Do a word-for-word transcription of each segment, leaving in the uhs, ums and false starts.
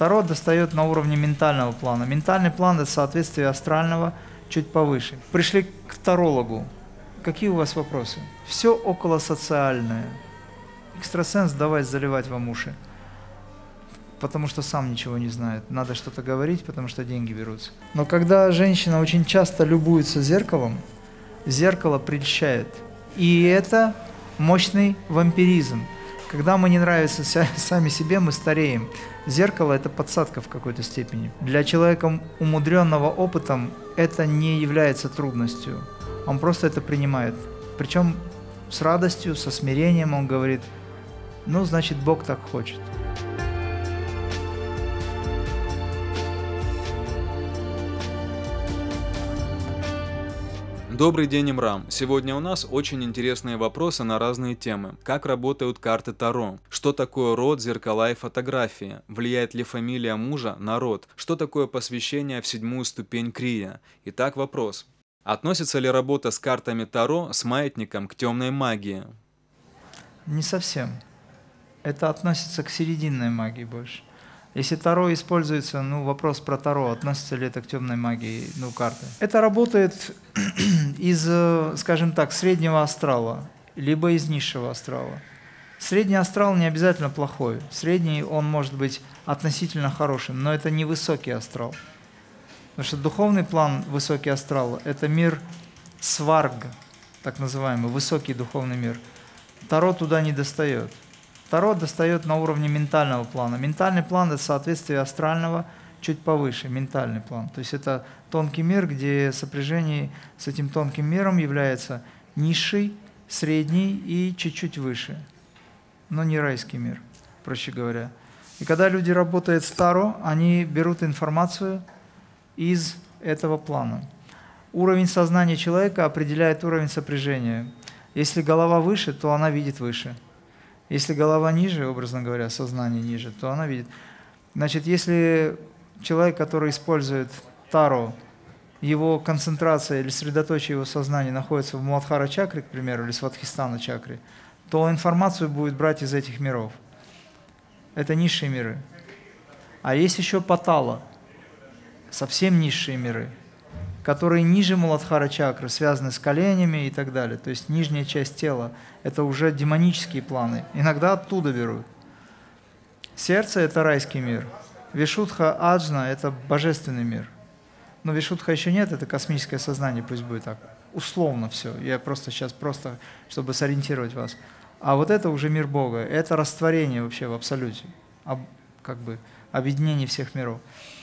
Таро достает на уровне ментального плана. Ментальный план – это соответствие астрального чуть повыше. Пришли к тарологу. Какие у вас вопросы? Все около социальное. Экстрасенс давай заливать вам уши, потому что сам ничего не знает. Надо что-то говорить, потому что деньги берутся. Но когда женщина очень часто любуется зеркалом, зеркало прельщает. И это мощный вампиризм. Когда мы не нравимся сами себе, мы стареем. Зеркало – это подсадка в какой-то степени. Для человека, умудренного опытом, это не является трудностью. Он просто это принимает. Причем с радостью, со смирением он говорит: ну, значит, Бог так хочет. Добрый день, Имрам. Сегодня у нас очень интересные вопросы на разные темы. Как работают карты Таро? Что такое род, зеркала и фотографии? Влияет ли фамилия мужа на род? Что такое посвящение в седьмую ступень Крия? Итак, вопрос. Относится ли работа с картами Таро с маятником к темной магии? Не совсем. Это относится к серединной магии больше. Если Таро используется, ну, вопрос про Таро, относится ли это к темной магии, ну, карты. Это работает из, скажем так, среднего астрала, либо из низшего астрала. Средний астрал не обязательно плохой. Средний, он может быть относительно хорошим, но это не высокий астрал. Потому что духовный план, высокий астрал, это мир сварг, так называемый, высокий духовный мир. Таро туда не достает. Таро достает на уровне ментального плана. Ментальный план – это соответствие астрального чуть повыше, ментальный план. То есть это тонкий мир, где сопряжение с этим тонким миром является низший, средний и чуть-чуть выше. Но не райский мир, проще говоря. И когда люди работают с Таро, они берут информацию из этого плана. Уровень сознания человека определяет уровень сопряжения. Если голова выше, то она видит выше. Если голова ниже, образно говоря, сознание ниже, то она видит. Значит, если человек, который использует Таро, его концентрация или средоточие его сознания находится в Муладхара чакре, к примеру, или Сватхистана чакре, то информацию будет брать из этих миров. Это низшие миры. А есть еще Патала, совсем низшие миры, которые ниже Муладхара чакры, связаны с коленями и так далее. То есть нижняя часть тела – это уже демонические планы. Иногда оттуда берут. Сердце – это райский мир. Вишудха Аджна – это божественный мир. Но Вишудха еще нет, это космическое сознание, пусть будет так. Условно все. Я просто сейчас, просто, чтобы сориентировать вас. А вот это уже мир Бога. Это растворение вообще в абсолюте. Об, как бы объединение всех миров.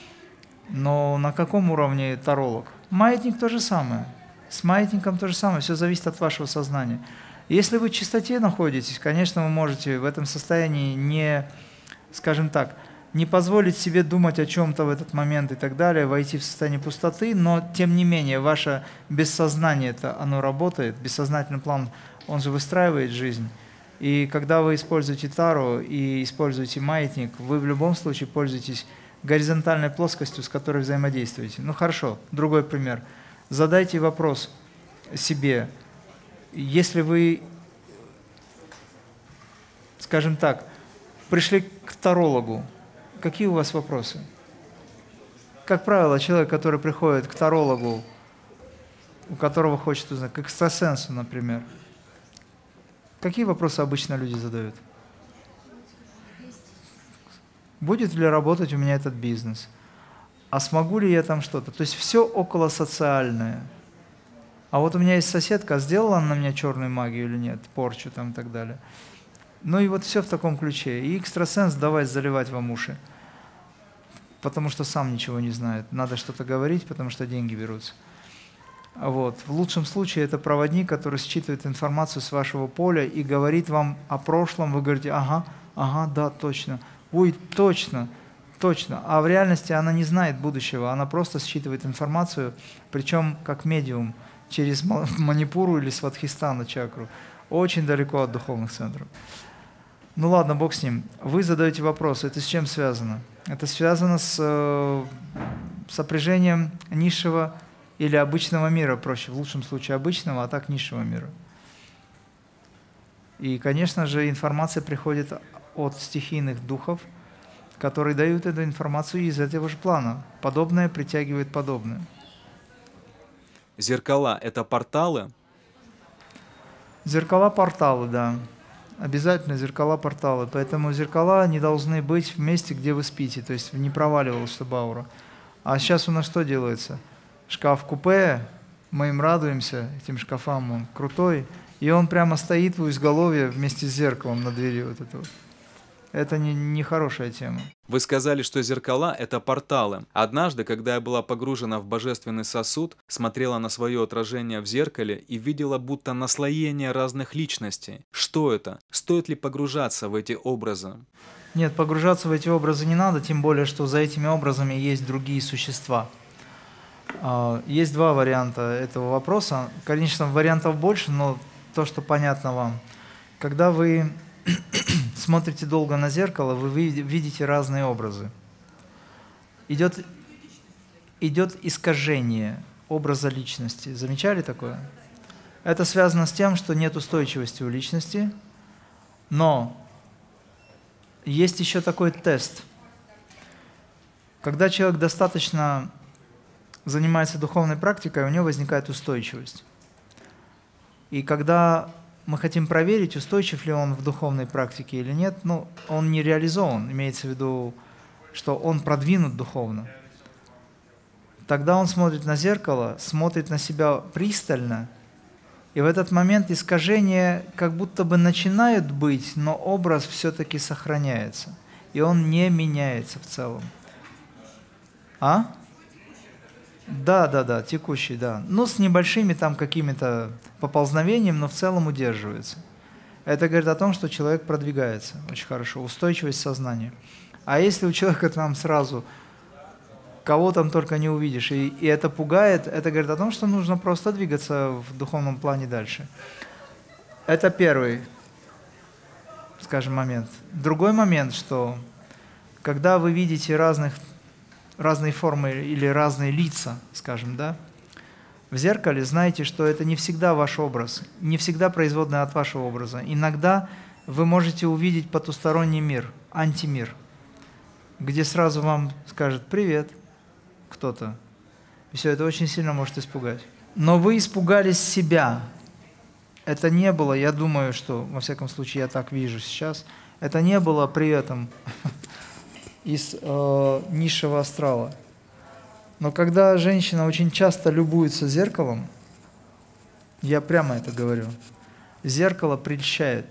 Но на каком уровне таролог? Маятник то же самое. С маятником то же самое. Все зависит от вашего сознания. Если вы в чистоте находитесь, конечно, вы можете в этом состоянии не, скажем так, не позволить себе думать о чем-то в этот момент и так далее, войти в состояние пустоты, но тем не менее ваше бессознание, это оно работает, бессознательный план, он же выстраивает жизнь. И когда вы используете Таро и используете маятник, вы в любом случае пользуетесь горизонтальной плоскостью, с которой взаимодействуете. Ну хорошо, другой пример. Задайте вопрос себе, если вы, скажем так, пришли к тарологу, какие у вас вопросы? Как правило, человек, который приходит к тарологу, у которого хочет узнать, к экстрасенсу, например, какие вопросы обычно люди задают? Будет ли работать у меня этот бизнес? А смогу ли я там что-то? То есть все около социальное. А вот у меня есть соседка, сделала она на меня черную магию или нет, порчу там и так далее. Ну и вот все в таком ключе. И экстрасенс давай заливать вам уши, потому что сам ничего не знает. Надо что-то говорить, потому что деньги берутся. Вот. В лучшем случае это проводник, который считывает информацию с вашего поля и говорит вам о прошлом. Вы говорите: ага, ага, да, точно. Ой, точно, точно. А в реальности она не знает будущего, она просто считывает информацию, причем как медиум, через Манипуру или Сватхистана чакру, очень далеко от духовных центров. Ну ладно, бог с ним. Вы задаете вопрос, это с чем связано? Это связано с э, сопряжением низшего или обычного мира, проще, в лучшем случае обычного, а так низшего мира. И, конечно же, информация приходит от стихийных духов, которые дают эту информацию из этого же плана. Подобное притягивает подобное. Зеркала — это порталы? Зеркала-порталы, да. Обязательно зеркала-порталы. Поэтому зеркала не должны быть в месте, где вы спите, то есть не проваливалась, чтобы аура. А сейчас у нас что делается? Шкаф-купе, мы им радуемся, этим шкафам, он крутой, и он прямо стоит в изголовье вместе с зеркалом на двери вот этого. Это не, не хорошая тема. Вы сказали, что зеркала — это порталы. Однажды, когда я была погружена в божественный сосуд, смотрела на свое отражение в зеркале и видела будто наслоение разных личностей. Что это? Стоит ли погружаться в эти образы? Нет, погружаться в эти образы не надо, тем более, что за этими образами есть другие существа. Есть два варианта этого вопроса. Конечно, вариантов больше, но то, что понятно вам. Когда вы смотрите долго на зеркало, вы видите разные образы. Идет, идет искажение образа личности. Замечали такое? Это связано с тем, что нет устойчивости у личности, но есть еще такой тест. Когда человек достаточно занимается духовной практикой, у него возникает устойчивость. И когда мы хотим проверить, устойчив ли он в духовной практике или нет, ну, он не реализован, имеется в виду, что он продвинут духовно. Тогда он смотрит на зеркало, смотрит на себя пристально, и в этот момент искажения как будто бы начинают быть, но образ все-таки сохраняется, и он не меняется в целом. А? Да, да, да, текущий, да. Ну, с небольшими там какими-то поползновениями, но в целом удерживается. Это говорит о том, что человек продвигается очень хорошо, устойчивость сознания. А если у человека там сразу, кого там только не увидишь, и, и это пугает, это говорит о том, что нужно просто двигаться в духовном плане дальше. Это первый, скажем, момент. Другой момент, что когда вы видите разных разные формы или разные лица, скажем, да, в зеркале, знаете, что это не всегда ваш образ, не всегда производная от вашего образа. Иногда вы можете увидеть потусторонний мир, антимир, где сразу вам скажет «привет» кто-то. И все это очень сильно может испугать. Но вы испугались себя. Это не было, я думаю, что, во всяком случае, я так вижу сейчас, это не было приветом из э, низшего астрала. Но когда женщина очень часто любуется зеркалом, я прямо это говорю, зеркало прельщает.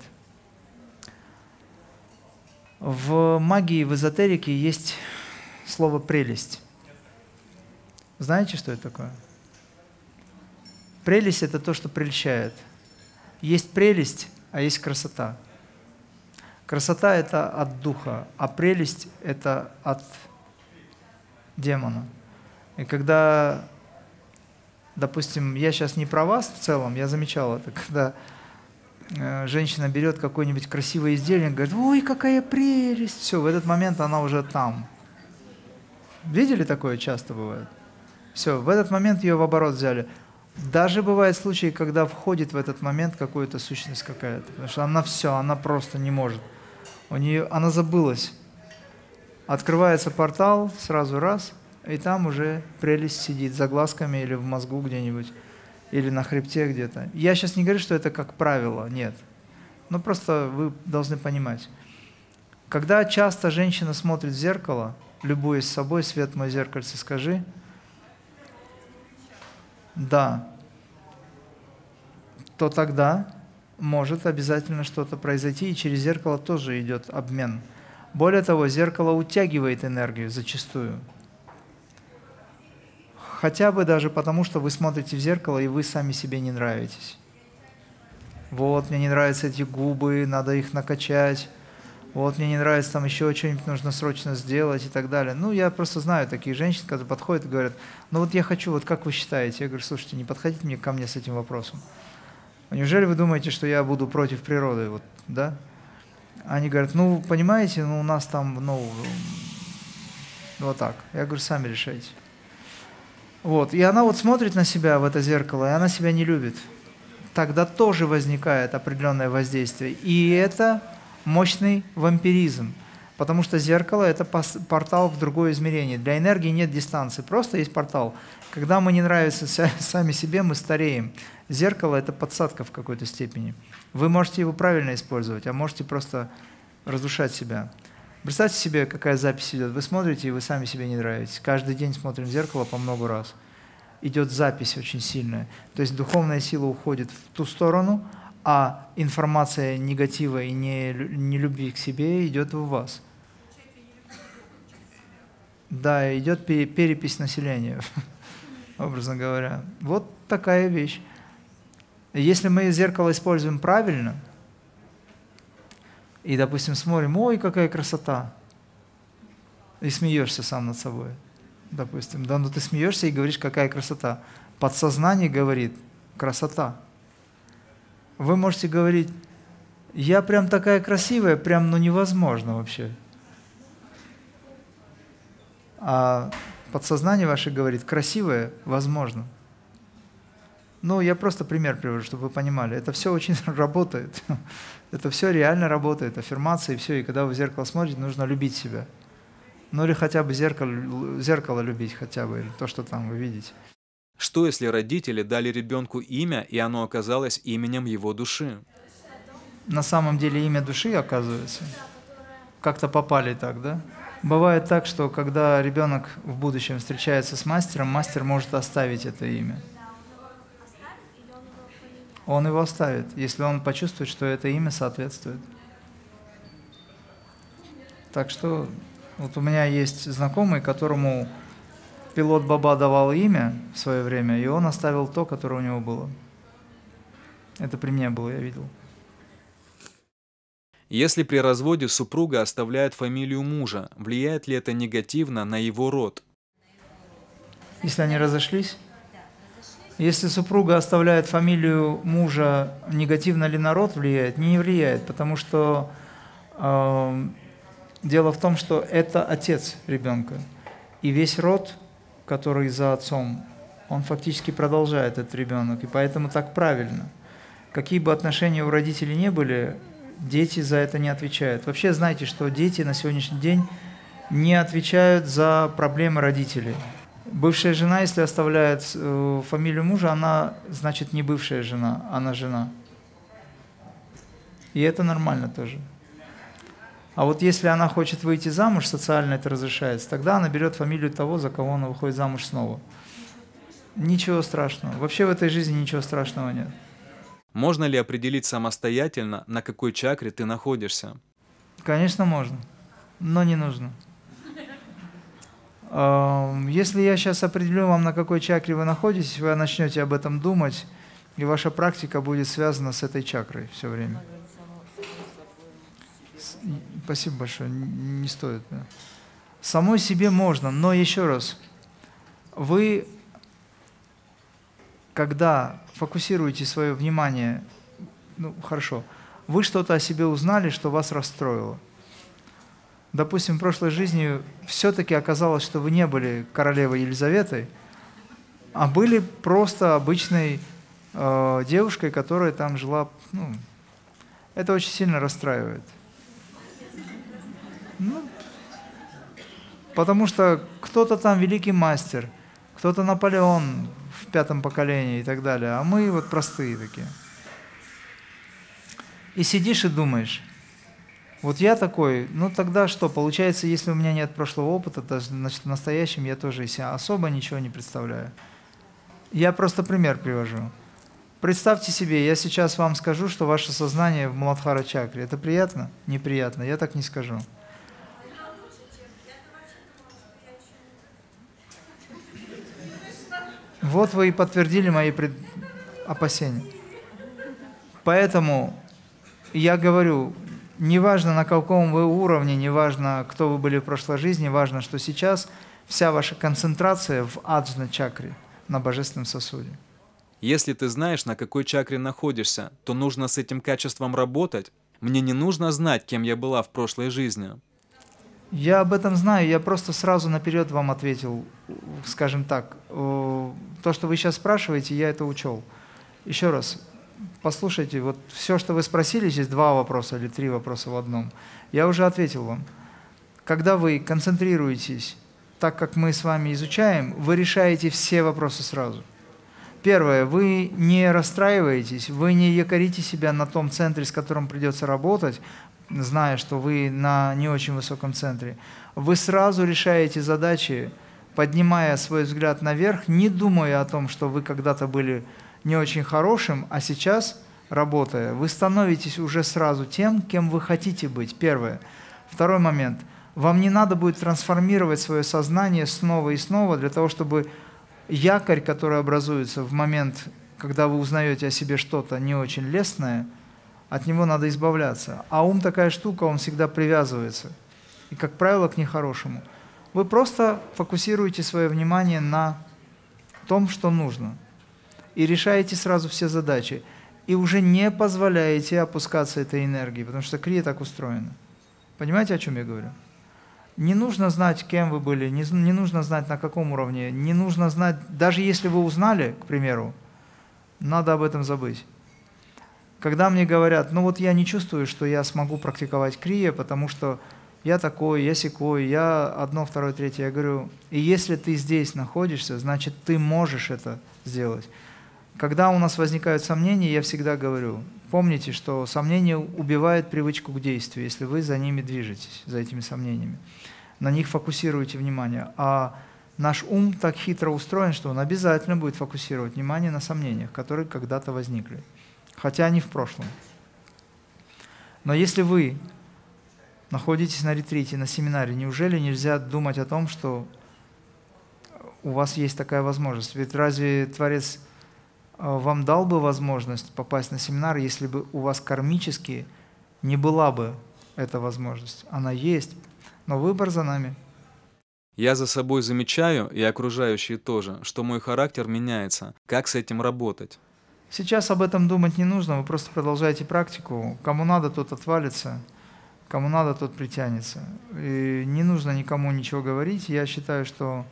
В магии, в эзотерике есть слово «прелесть». Знаете, что это такое? Прелесть – это то, что прельщает. Есть прелесть, а есть красота. Красота – это от духа, а прелесть – это от демона. И когда, допустим, я сейчас не про вас в целом, я замечал это, когда э, женщина берет какое-нибудь красивое изделие и говорит, ой, какая прелесть, все, в этот момент она уже там. Видели такое? Часто бывает. Все, в этот момент ее в оборот взяли. Даже бывают случаи, когда входит в этот момент какая-то сущность какая-то, потому что она все, она просто не может. У нее, она забылась. Открывается портал, сразу раз, и там уже прелесть сидит за глазками или в мозгу где-нибудь, или на хребте где-то. Я сейчас не говорю, что это как правило, нет. Но просто вы должны понимать. Когда часто женщина смотрит в зеркало, любуясь собой, свет мой зеркальце, скажи, да, то тогда может обязательно что-то произойти, и через зеркало тоже идет обмен. Более того, зеркало утягивает энергию зачастую. Хотя бы даже потому, что вы смотрите в зеркало, и вы сами себе не нравитесь. Вот, мне не нравятся эти губы, надо их накачать. Вот, мне не нравится, там еще что-нибудь нужно срочно сделать и так далее. Ну, я просто знаю таких женщин, которые подходят и говорят, ну вот я хочу, вот как вы считаете? Я говорю, слушайте, не подходите мне ко мне с этим вопросом. Неужели вы думаете, что я буду против природы? Вот, да? Они говорят, ну, понимаете, ну, у нас там, ну, вот так. Я говорю, сами решайте. Вот, и она вот смотрит на себя в это зеркало, и она себя не любит. Тогда тоже возникает определенное воздействие. И это мощный вампиризм. Потому что зеркало – это портал в другое измерение. Для энергии нет дистанции, просто есть портал. Когда мы не нравимся сами себе, мы стареем. Зеркало – это подсадка в какой-то степени. Вы можете его правильно использовать, а можете просто разрушать себя. Представьте себе, какая запись идет. Вы смотрите, и вы сами себе не нравитесь. Каждый день смотрим в зеркало по много раз. Идет запись очень сильная. То есть духовная сила уходит в ту сторону, а информация негатива и нелюбви к себе идет в вас. Да, идет перепись населения, образно говоря. Вот такая вещь. Если мы зеркало используем правильно, и, допустим, смотрим, ой, какая красота, и смеешься сам над собой, допустим, да, но ты смеешься и говоришь, какая красота. Подсознание говорит, красота. Вы можете говорить, я прям такая красивая, прям, ну, невозможно вообще. А подсознание ваше говорит, красивое, возможно. Ну, я просто пример привожу, чтобы вы понимали. Это все очень работает. Это все реально работает. Аффирмации, все. И когда вы в зеркало смотрите, нужно любить себя. Ну, или хотя бы зеркало, зеркало любить, хотя бы, или то, что там вы видите. Что, если родители дали ребенку имя, и оно оказалось именем его души? На самом деле имя души, оказывается. Как-то попали так, да? Бывает так, что когда ребенок в будущем встречается с мастером, мастер может оставить это имя. Он его оставит, если он почувствует, что это имя соответствует. Так что вот у меня есть знакомый, которому пилот Баба давал имя в свое время, и он оставил то, которое у него было. Это при мне было, я видел. Если при разводе супруга оставляет фамилию мужа, влияет ли это негативно на его род? Если они разошлись? Если супруга оставляет фамилию мужа, негативно ли на род влияет? Не влияет, потому что э, дело в том, что это отец ребенка. И весь род, который за отцом, он фактически продолжает этот ребенок. И поэтому так правильно. Какие бы отношения у родителей не были, дети за это не отвечают. Вообще знайте, что дети на сегодняшний день не отвечают за проблемы родителей. Бывшая жена, если оставляет э, фамилию мужа, она, значит, не бывшая жена, она жена. И это нормально тоже. А вот если она хочет выйти замуж, социально это разрешается, тогда она берет фамилию того, за кого она выходит замуж снова. Ничего страшного. Вообще в этой жизни ничего страшного нет. Можно ли определить самостоятельно, на какой чакре ты находишься? Конечно, можно, но не нужно. Если я сейчас определю вам, на какой чакре вы находитесь, вы начнете об этом думать, и ваша практика будет связана с этой чакрой все время. Спасибо большое, не стоит. Да. Самой себе можно, но еще раз, вы, когда фокусируете свое внимание, ну хорошо, вы что-то о себе узнали, что вас расстроило. Допустим, в прошлой жизни все-таки оказалось, что вы не были королевой Елизаветой, а были просто обычной э, девушкой, которая там жила. Ну, это очень сильно расстраивает. Ну, потому что кто-то там великий мастер, кто-то Наполеон в пятом поколении и так далее, а мы вот простые такие. И сидишь и думаешь, вот я такой, ну тогда что, получается, если у меня нет прошлого опыта, то, значит, в настоящем я тоже из себя особо ничего не представляю. Я просто пример привожу. Представьте себе, я сейчас вам скажу, что ваше сознание в Муладхара чакре. Это приятно? Неприятно, я так не скажу. Вот вы и подтвердили мои пред... опасения. Поэтому я говорю, неважно, на каком вы уровне, неважно, кто вы были в прошлой жизни, важно, что сейчас вся ваша концентрация в аджна чакре, на божественном сосуде. Если ты знаешь, на какой чакре находишься, то нужно с этим качеством работать. Мне не нужно знать, кем я была в прошлой жизни. Я об этом знаю, я просто сразу наперед вам ответил, скажем так. То, что вы сейчас спрашиваете, я это учел. Еще раз, послушайте, вот все, что вы спросили, здесь два вопроса или три вопроса в одном. Я уже ответил вам. когда вы концентрируетесь так, как мы с вами изучаем, вы решаете все вопросы сразу. Первое, вы не расстраиваетесь, вы не якорите себя на том центре, с которым придется работать, зная, что вы на не очень высоком центре. Вы сразу решаете задачи, поднимая свой взгляд наверх, не думая о том, что вы когда-то были не очень хорошим, а сейчас, работая, вы становитесь уже сразу тем, кем вы хотите быть. Первое. Второй момент. Вам не надо будет трансформировать свое сознание снова и снова для того, чтобы якорь, который образуется в момент, когда вы узнаете о себе что-то не очень лестное, от него надо избавляться. А ум такая штука, он всегда привязывается. И, как правило, к нехорошему. Вы просто фокусируете свое внимание на том, что нужно. И решаете сразу все задачи. И уже не позволяете опускаться этой энергии, потому что крия так устроена. Понимаете, о чем я говорю? Не нужно знать, кем вы были, не, не нужно знать, на каком уровне, не нужно знать, даже если вы узнали, к примеру, надо об этом забыть. Когда мне говорят, ну вот я не чувствую, что я смогу практиковать крия, потому что я такой, я сякой, я одно, второе, третье, я говорю, и если ты здесь находишься, значит ты можешь это сделать. Когда у нас возникают сомнения, я всегда говорю, помните, что сомнение убивает привычку к действию, если вы за ними движетесь, за этими сомнениями. На них фокусируете внимание. А наш ум так хитро устроен, что он обязательно будет фокусировать внимание на сомнениях, которые когда-то возникли, хотя они в прошлом. Но если вы находитесь на ретрите, на семинаре, неужели нельзя думать о том, что у вас есть такая возможность? Ведь разве Творец вам дал бы возможность попасть на семинар, если бы у вас кармически не была бы эта возможность? Она есть, но выбор за нами. Я за собой замечаю, и окружающие тоже, что мой характер меняется. Как с этим работать? Сейчас об этом думать не нужно, вы просто продолжаете практику. Кому надо, тот отвалится, кому надо, тот притянется. И не нужно никому ничего говорить. Я считаю, что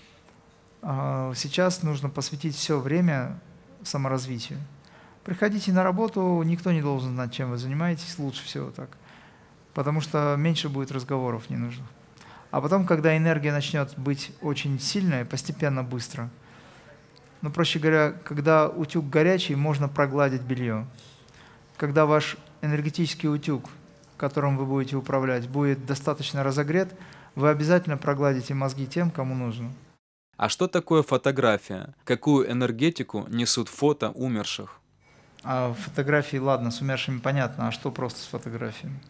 э, сейчас нужно посвятить все время саморазвитию. Приходите на работу, никто не должен знать, чем вы занимаетесь, лучше всего так. Потому что меньше будет разговоров ненужных. А потом, когда энергия начнет быть очень сильная, постепенно, быстро, ну, проще говоря, когда утюг горячий, можно прогладить белье. Когда ваш энергетический утюг, которым вы будете управлять, будет достаточно разогрет, вы обязательно прогладите мозги тем, кому нужно. А что такое фотография? Какую энергетику несут фото умерших? А фотографии, ладно, с умершими понятно, а что просто с фотографиями?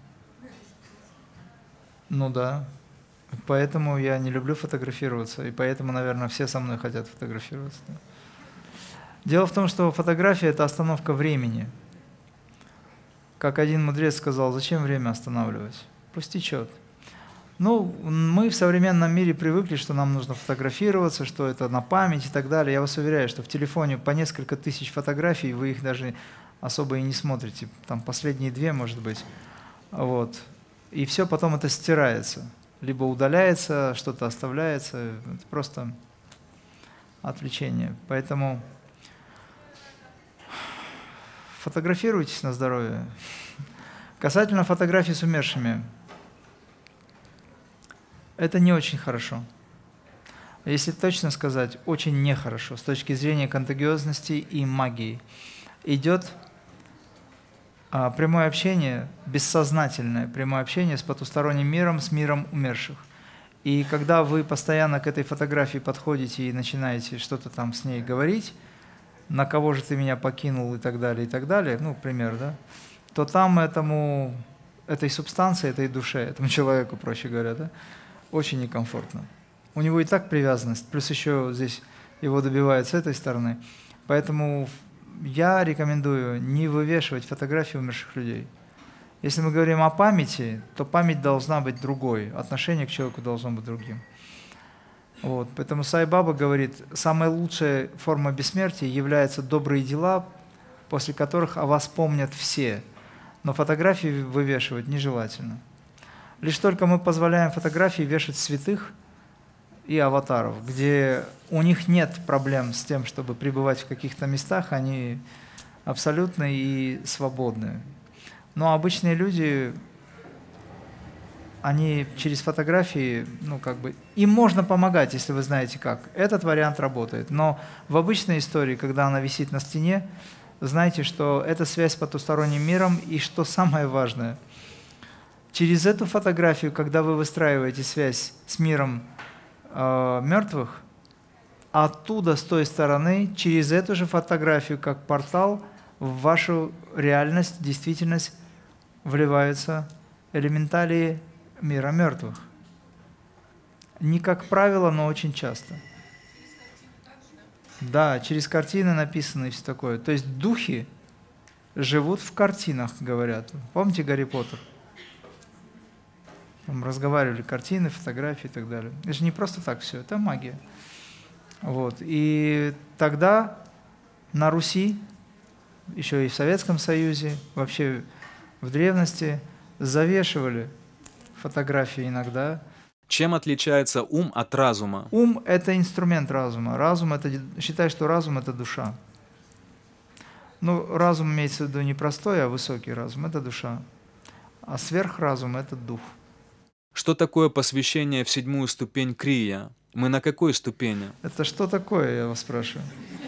Ну да, поэтому я не люблю фотографироваться, и поэтому, наверное, все со мной хотят фотографироваться. Дело в том, что фотография – это остановка времени. Как один мудрец сказал, зачем время останавливать? Пусть течет. Ну, мы в современном мире привыкли, что нам нужно фотографироваться, что это на память и так далее. Я вас уверяю, что в телефоне по несколько тысяч фотографий, вы их даже особо и не смотрите. Там последние две, может быть. Вот. И все потом это стирается. Либо удаляется, что-то оставляется. Это просто отвлечение. Поэтому фотографируйтесь на здоровье. Касательно фотографий с умершими. Это не очень хорошо. Если точно сказать, очень нехорошо с точки зрения контагиозности и магии. Идет а, прямое общение, бессознательное прямое общение с потусторонним миром, с миром умерших. И когда вы постоянно к этой фотографии подходите и начинаете что-то там с ней говорить, на кого же ты меня покинул и так далее, и так далее, ну, пример, да, то там этому, этой субстанции, этой душе, этому человеку, проще говоря, да, очень некомфортно. У него и так привязанность, плюс еще здесь его добивают с этой стороны. Поэтому я рекомендую не вывешивать фотографии умерших людей. Если мы говорим о памяти, то память должна быть другой, отношение к человеку должно быть другим. Вот. Поэтому Сай Баба говорит, самая лучшая форма бессмертия является добрые дела, после которых о вас помнят все. Но фотографии вывешивать нежелательно. Лишь только мы позволяем фотографии вешать святых и аватаров, где у них нет проблем с тем, чтобы пребывать в каких-то местах, они абсолютно и свободны. Но обычные люди они через фотографии, ну как бы, им можно помогать, если вы знаете как. Этот вариант работает. Но в обычной истории, когда она висит на стене, знайте, что это связь с потусторонним миром, и что самое важное, через эту фотографию, когда вы выстраиваете связь с миром э, мертвых, оттуда, с той стороны, через эту же фотографию, как портал, в вашу реальность, действительность вливаются элементалии мира мертвых. Не как правило, но очень часто. Да, через картины написано и все такое. То есть духи живут в картинах, говорят. Помните Гарри Поттер? Там разговаривали картины, фотографии и так далее. Это же не просто так все, это магия. Вот. И тогда на Руси, еще и в Советском Союзе, вообще в древности завешивали фотографии иногда. Чем отличается ум от разума? Ум – это инструмент разума. Разум – это, считай, что разум – это душа. Ну, разум имеется в виду не простой, а высокий разум – это душа. А сверхразум – это дух. Что такое посвящение в седьмую ступень крия? Мы на какой ступени? Это что такое, я вас спрашиваю?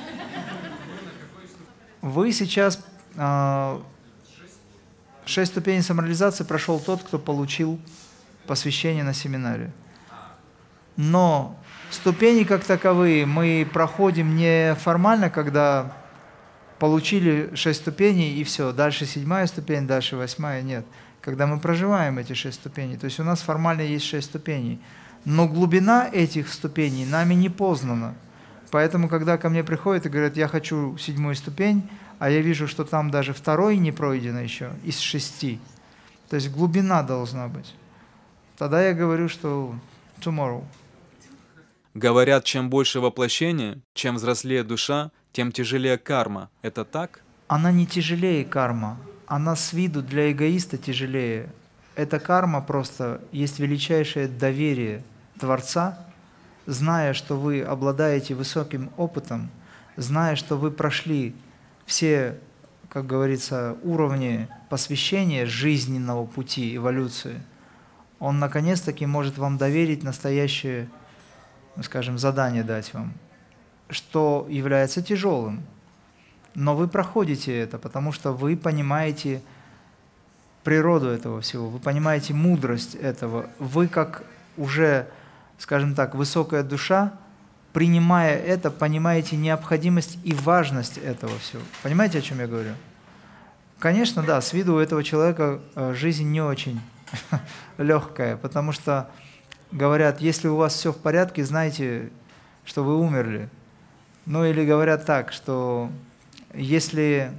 Вы сейчас… Э, шесть ступеней самореализации прошел тот, кто получил посвящение на семинаре. Но ступени как таковые мы проходим не формально, когда получили шесть ступеней и все, дальше седьмая ступень, дальше восьмая, нет. Когда мы проживаем эти шесть ступеней, то есть у нас формально есть шесть ступеней, но глубина этих ступеней нами не познана. Поэтому, когда ко мне приходят и говорят, я хочу седьмую ступень, а я вижу, что там даже второй не пройдено еще, из шести, то есть глубина должна быть. Тогда я говорю, что tomorrow. Говорят, чем больше воплощения, чем взрослее душа, тем тяжелее карма. Это так? Она не тяжелее карма. Она с виду для эгоиста тяжелее. Эта карма просто есть величайшее доверие Творца, зная, что вы обладаете высоким опытом, зная, что вы прошли все, как говорится, уровни посвящения жизненного пути, эволюции. Он наконец-таки может вам доверить настоящее, скажем, задание дать вам, что является тяжелым. Но вы проходите это, потому что вы понимаете природу этого всего, вы понимаете мудрость этого. Вы как уже, скажем так, высокая душа, принимая это, понимаете необходимость и важность этого всего. Понимаете, о чем я говорю? Конечно, да, с виду у этого человека жизнь не очень легкая, потому что говорят, если у вас все в порядке, знайте, что вы умерли. Ну или говорят так, что если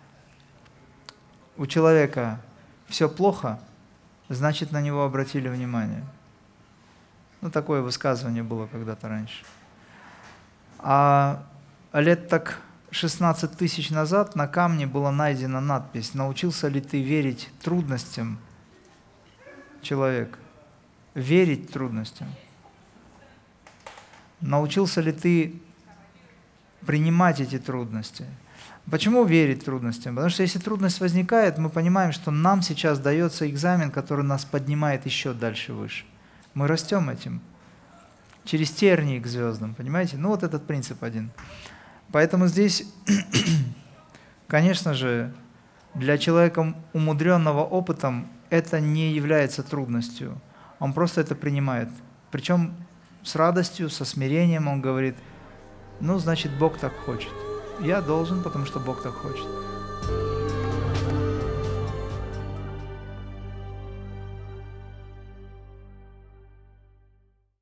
у человека все плохо, значит, на него обратили внимание. Ну, такое высказывание было когда-то раньше. А лет так шестнадцать тысяч назад на камне была найдена надпись: «Научился ли ты верить трудностям, человек? Верить трудностям? Научился ли ты принимать эти трудности?» Почему верить трудностям? Потому что если трудность возникает, мы понимаем, что нам сейчас дается экзамен, который нас поднимает еще дальше выше. Мы растем этим. Через тернии к звездам, понимаете? Ну вот этот принцип один. Поэтому здесь, конечно же, для человека, умудренного опытом, это не является трудностью. Он просто это принимает. Причем с радостью, со смирением он говорит, ну, значит, Бог так хочет. Я должен, потому что Бог так хочет.